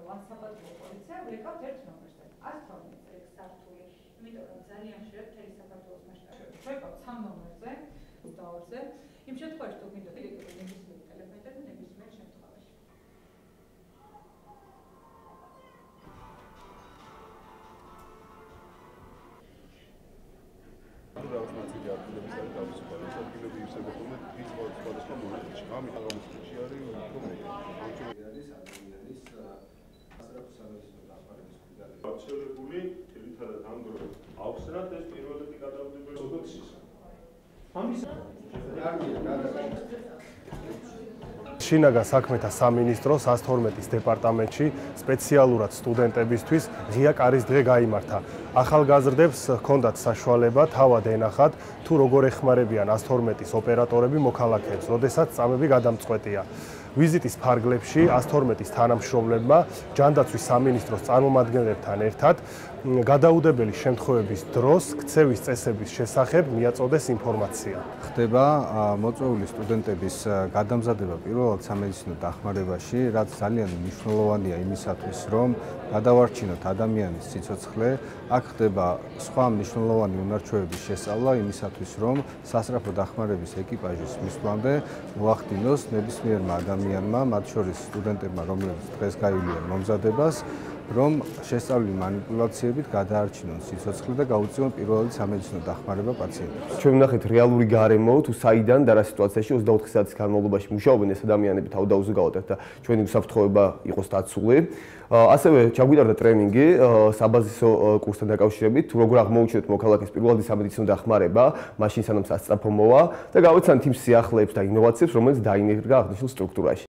საპატრულო პოლიცია ვიყავთ ერთ ნომერზე 112 წელი სართული, იმიტომ რომ ძალიან ხშირად მთელი საქართველოს მასშტაბით ვიყავთ 3 ნომერზე, 22-ზე. იმ შემთხვევაში თუ გინდათ ნებისმიერი ტელეფონი და ნებისმიერ შემთხვევაში. გავრცელებული თითქოს ამ დროს აუხსნათ ეს პირველადი გადავდებული ოდოცის. შინაგან საქმეთა სამინისტროს 112-ის დეპარტამენტში სპეციალურად სტუდენტებისთვის ღია კარის დღე გაიმართა. ახალგაზრდებს ჰქონდათ საშუალება თავად ენახათ, თუ როგორ ეხმარებიან 112-ის ოპერატორები მოქალაქეებს, როდესაც წამები გადამწყვეტია. ვიზიტის ფარგლებში 112-ის თანამშრომლებმა ჯანდაცვის სამინისტროს წარმომადგენლებთან ერთად გადაუდებელი შემთხვევების დროს ქცევის წესების შესახებ მიაწოდეს ინფორმაცია. ხდება მოწვეული სტუდენტების გადამზადება პირველად სამედიცინო დახმარებაში, რაც ძალიან მნიშვნელოვანია იმისათვის, რომ გადავარჩინოთ ადამიანის სიცოცხლე. აქ ხდება სხვა მნიშვნელოვანი უნარჩვევების შესწავლა იმისათვის, რომ სასწრაფო დახმარების ეკიპაჟის მისვლამდე მოახდინოს ნებისმიერმა ადამიანმა, მათ შორის სტუდენტებმა, რომლებიც დღეს გაივლიან მომზადებას, რომ შესწავლილი მანიპულაციებით გადაარჩინონ სიცოცხლე და გაუწიონ პირველადი სამედიცინო დახმარება პაციენტებს. ჩვენ ვნახეთ რეალური გარემო, თუ საიდან და რა სიტუაციაში 24 საათის განმავლობაში მუშაობენ ეს ადამიანები თავდაუზოგავად და ჩვენი უსაფრთხოება იყოს დაცული. ასევე ჩაგვიტარდა ტრენინგი საბაზისო კურსთან დაკავშირებით, თუ როგორ აღმოუჩინოთ მოქალაქეს პირველადი სამედიცინო დახმარება, მაშინ სანამ სასწრაფო მოვა და გავეცანთ იმ სიახლეებს და ინოვაციებს, რომელიც დაინერგა აღნიშნულ სტრუქტურაში.